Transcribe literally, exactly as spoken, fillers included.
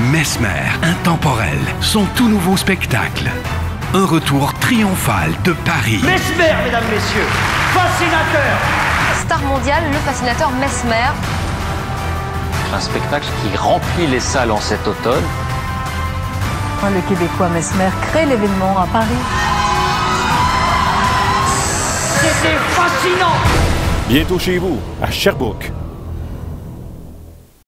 Mesmer, Intemporel, son tout nouveau spectacle. Un retour triomphal de Paris. Mesmer, mesdames, messieurs, fascinateur. Star mondiale, le fascinateur Mesmer. Un spectacle qui remplit les salles en cet automne. Le Québécois Mesmer crée l'événement à Paris. C'était fascinant. Bientôt chez vous, à Sherbrooke.